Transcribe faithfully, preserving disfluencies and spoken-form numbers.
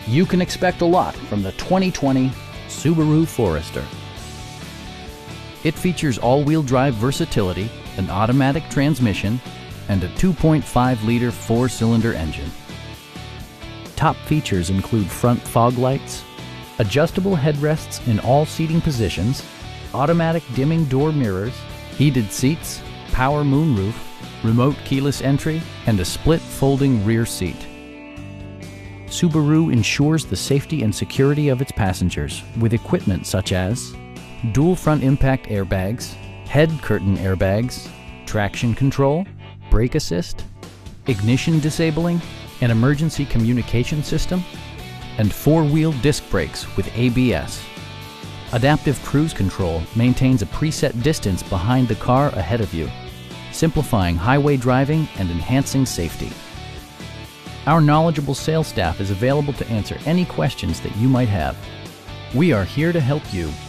You can expect a lot from the twenty twenty Subaru Forester. It features all-wheel drive versatility, an automatic transmission, and a two point five liter four-cylinder engine. Top features include front fog lights, adjustable headrests in all seating positions, automatic dimming door mirrors, heated seats, power moonroof, remote keyless entry, and a split folding rear seat. Subaru ensures the safety and security of its passengers with equipment such as dual front impact airbags, head curtain airbags, traction control, brake assist, ignition disabling, an emergency communication system, and four-wheel disc brakes with A B S. Adaptive Cruise Control maintains a preset distance behind the car ahead of you, simplifying highway driving and enhancing safety. Our knowledgeable sales staff is available to answer any questions that you might have. We are here to help you